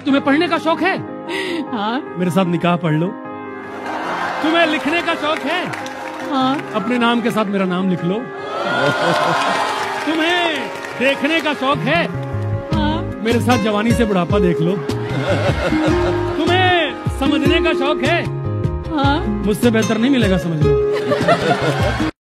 तुम्हें पढ़ने का शौक है? हाँ। मेरे साथ निकाह पढ़ लो। तुम्हें लिखने का शौक है? हाँ। अपने नाम के साथ मेरा नाम लिख लो। तुम्हें देखने का शौक है? हाँ। मेरे साथ जवानी से बुढ़ापा देख लो। तुम्हें समझने का शौक है? हाँ। मुझसे बेहतर नहीं मिलेगा समझ लो।